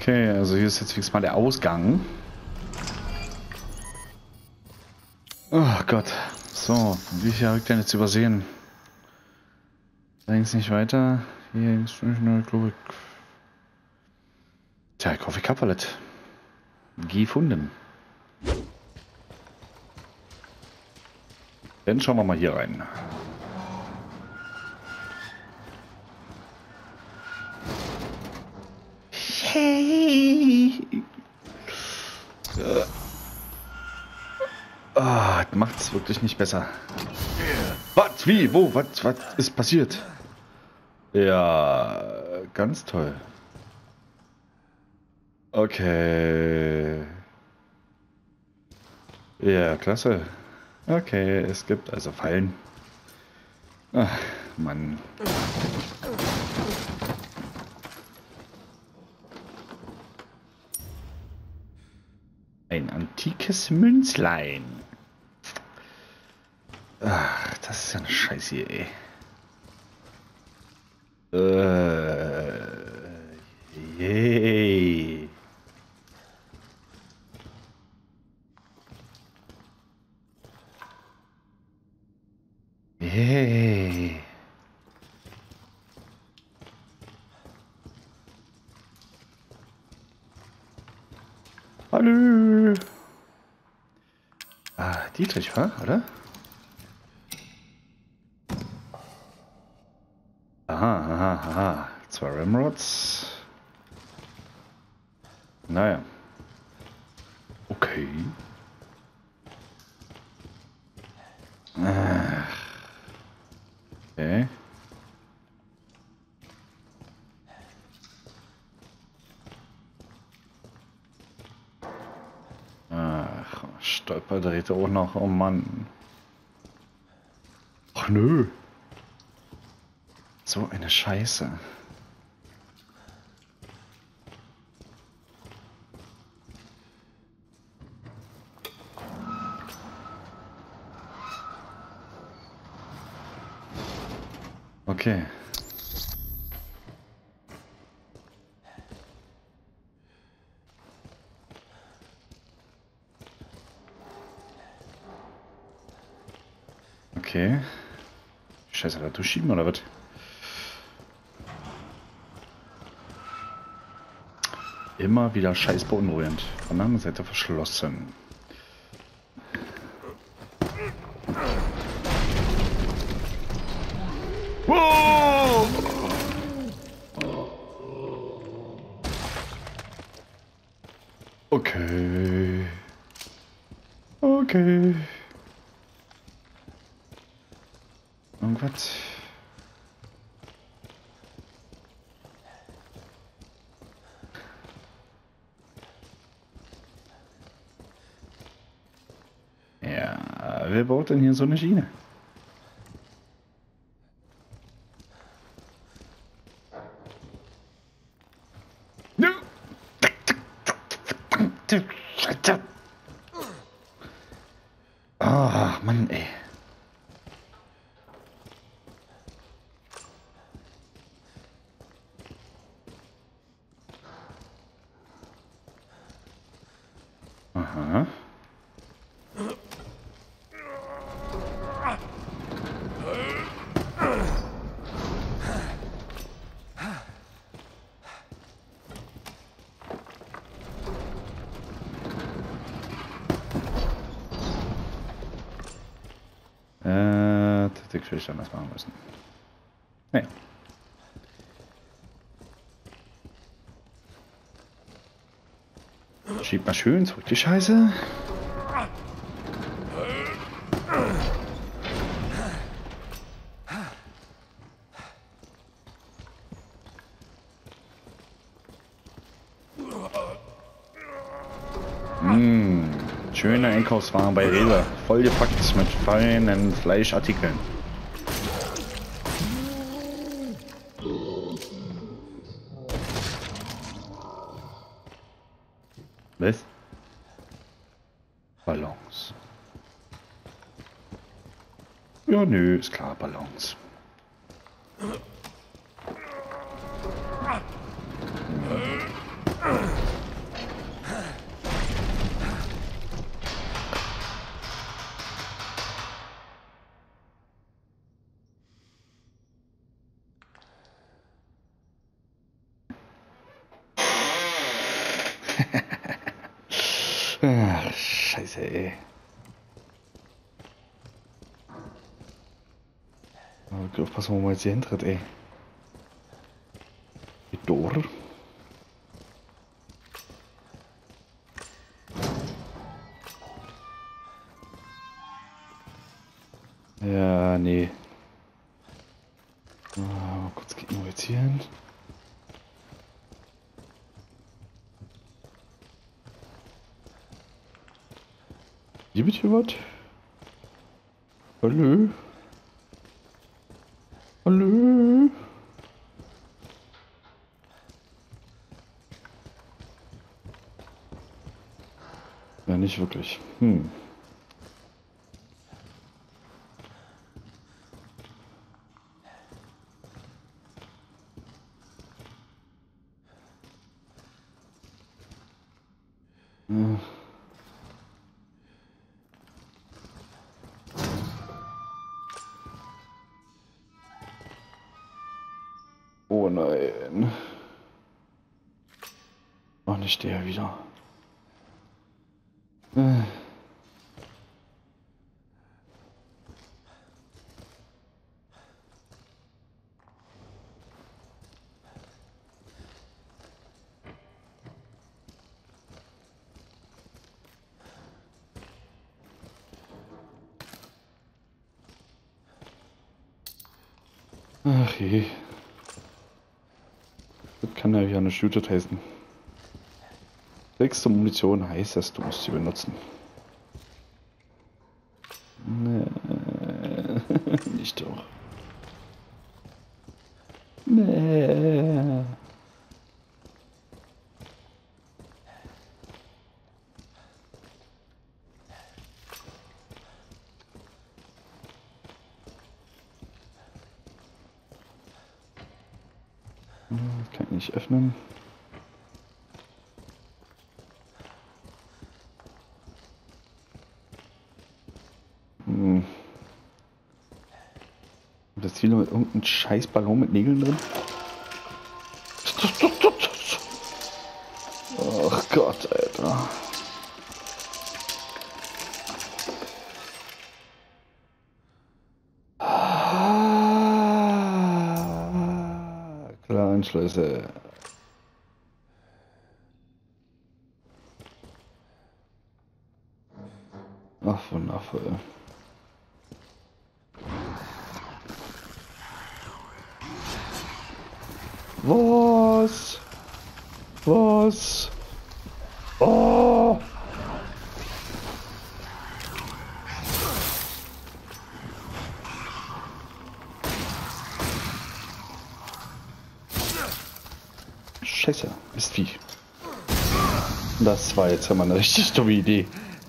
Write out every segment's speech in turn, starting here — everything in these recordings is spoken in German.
Okay, also hier ist jetzt wenigstens mal der Ausgang. Oh Gott. So, wie viel habe ich denn jetzt übersehen? Da ging es nicht weiter. Hier ist schon, glaube ich. Tja, ich hoffe, ich habe alles gefunden. Dann schauen wir mal hier rein. Hey! Ah, das macht es wirklich nicht besser. Was? Wie? Wo? Was ist passiert? Ja, ganz toll. Okay. Ja, klasse. Okay, es gibt also Fallen. Ach, Mann. Ein antikes Münzlein. Ach, das ist ja eine Scheiße hier, ey. Yay. Yay. Hallo. Ah, Dietrich, oder? Aha. 2 Ramrods. Naja. Okay. Okay. Ach, Stolperdrähte auch noch. Oh Mann. Ach nö. So eine Scheiße. Okay. Okay. Scheiße, da durchschieben oder was? Immer wieder scheiß beunruhigend. Von der anderen Seite verschlossen. Wow! Okay. Okay. Irgendwas. Ja, wer baut denn hier so eine Schiene? Ah, Mann, ey. Aha. Das hätte ich vielleicht anders machen müssen. Nee. Schieb mal schön zurück die Scheiße. Schöner Einkaufswagen bei Rewe. Vollgepackt mit feinen Fleischartikeln. Was? Ballons. Ja, nö, ist klar, Ballons. Ach, scheiße, ey. Okay, aufpassen, wo man jetzt hier hintritt, ey. Die Door. Ja, nee. Mal kurz gehen wir jetzt hier hin. Gibt hier was? Hallo? Hallo? Ja, nicht wirklich. Ja. Oh nein. Ach, nicht der wieder. Ach je. Das kann ja wieder eine Shooter heißen. 6. Munition heißt das, du musst sie benutzen. Nee, nicht doch. Nee. Kann ich nicht öffnen. Das Ziel mit irgendeinem scheiß Ballon mit Nägeln drin. Ach Gott, Alter. Klar, Anschlüsse. Ach, wundervoll. Was? Was? Oh! Scheiße, ist Vieh. Das war jetzt ja mal eine richtig dumme Idee.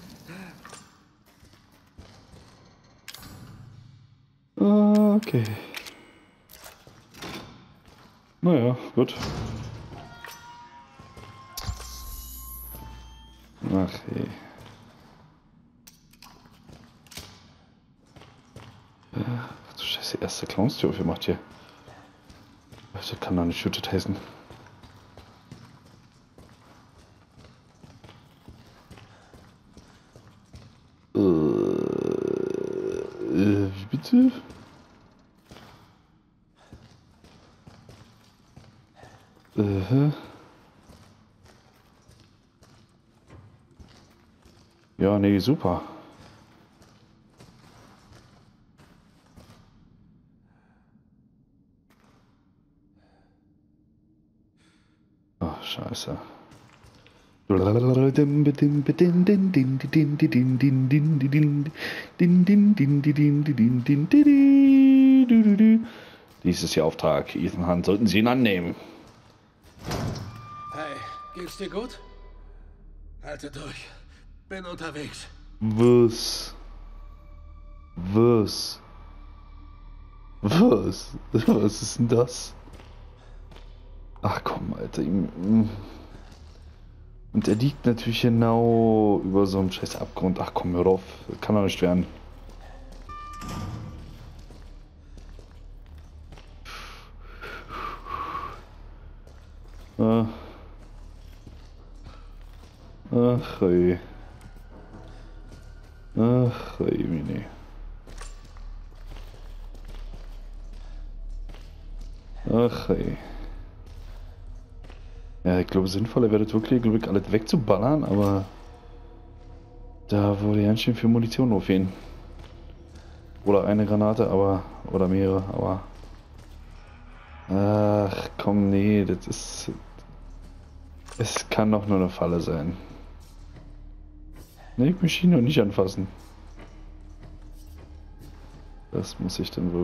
Okay. Naja, gut. Ach je. Ach du Scheiße, erste Clownstür aufgemacht hier. Das kann doch nicht Shooter heißen. Wie bitte? Ja, nee, super. Ach, scheiße. Dies ist Ihr Auftrag. Ethan Hunt, sollten Sie ihn annehmen. Hey, geht's dir gut? Halte durch. Bin unterwegs. Was? Was? Was? Was ist denn das? Ach komm, Alter. Und er liegt natürlich genau über so einem scheiß Abgrund. Ach komm, hör auf. Das kann doch nicht werden. Ach, ey. Ach, ey, Mini. Ach, ey. Ja, ich glaube, sinnvoller wäre es wirklich, alles wegzuballern, aber da wurde ganz schön viel Munition aufgehen. Oder eine Granate, aber. Oder mehrere, aber. Ach komm, nee, das ist. Es kann doch nur eine Falle sein. Nee, ich möchte ihn noch nicht anfassen. Das muss ich dann wohl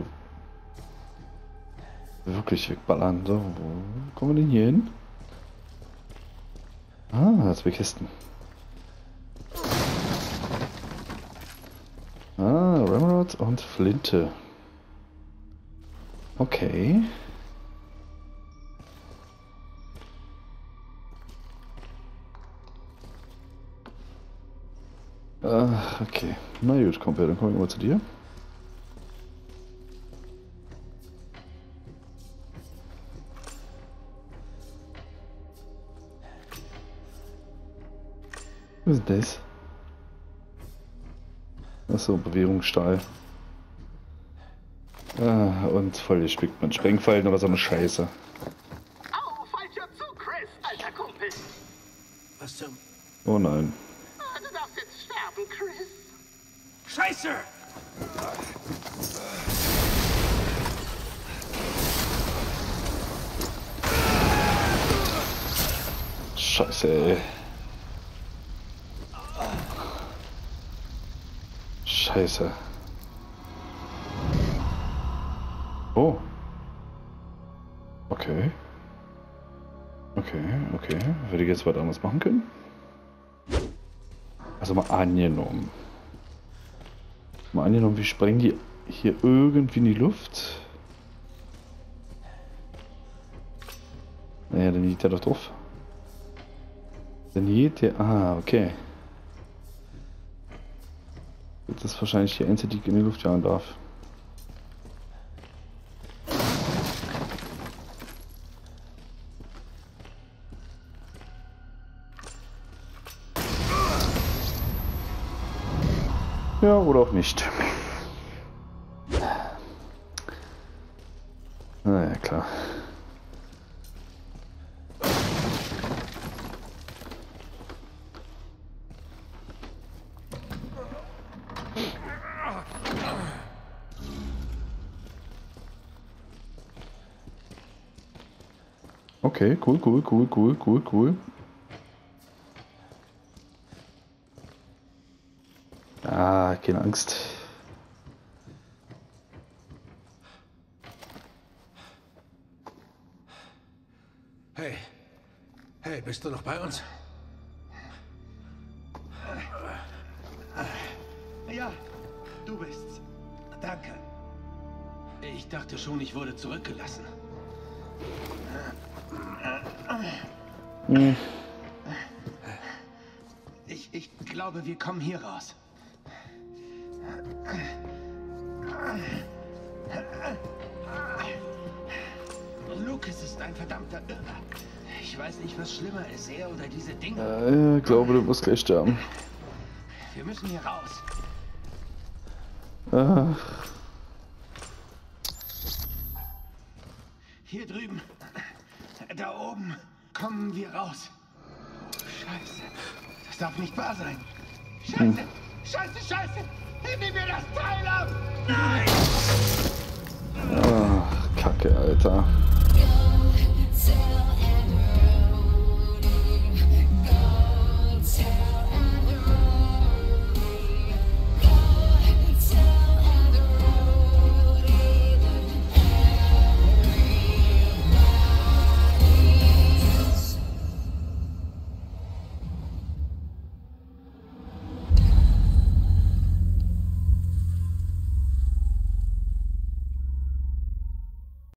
wirklich wegballern. So, wo kommen wir denn hier hin? Ah, 2 Kisten. Ah, Ramrod und Flinte. Okay. Ach, okay. Na gut, Kumpel, dann komme ich mal zu dir. Was ist das? Achso, Bewährungsstahl. Ah, und voll gespickt mit Sprengfallen oder so eine Scheiße. Au, falscher Zug, Chris, alter Kumpel. Was zum... Oh nein. Ah, du darfst jetzt sterben, Chris. Scheiße! Scheiße, ey. Scheiße. Oh. Okay. Okay. Würde ich jetzt was anderes machen können? Also mal angenommen. Mal angenommen, wir sprengen die hier irgendwie in die Luft. Naja, dann liegt er doch drauf. Dann liegt der... Ah, okay. Das ist wahrscheinlich die einzige, die ich in die Luft jagen darf. Ja, oder auch nicht. Naja, klar. Okay, cool. Ah, keine Angst. Hey, bist du noch bei uns? Ja, du bist's. Danke. Ich dachte schon, ich wurde zurückgelassen. Ich glaube, wir kommen hier raus. Lucas ist ein verdammter Irrer. Ich weiß nicht, was schlimmer ist, er oder diese Dinge. Ich glaube, du musst gleich sterben. Wir müssen hier raus. Ach. Hier drüben. Da oben kommen wir raus. Scheiße. Das darf nicht wahr sein. Scheiße. Scheiße. Nimm mir das Teil ab. Nein. Ach, Kacke, Alter. Go and tell